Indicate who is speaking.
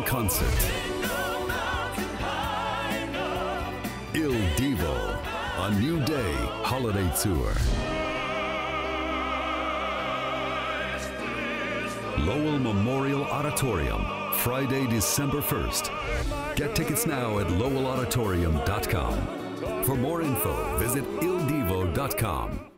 Speaker 1: concert. Il Divo, a New Day holiday tour. Lowell Memorial Auditorium, Friday, December 1st. Get tickets now at lowellauditorium.com. For more info, visit ildivo.com.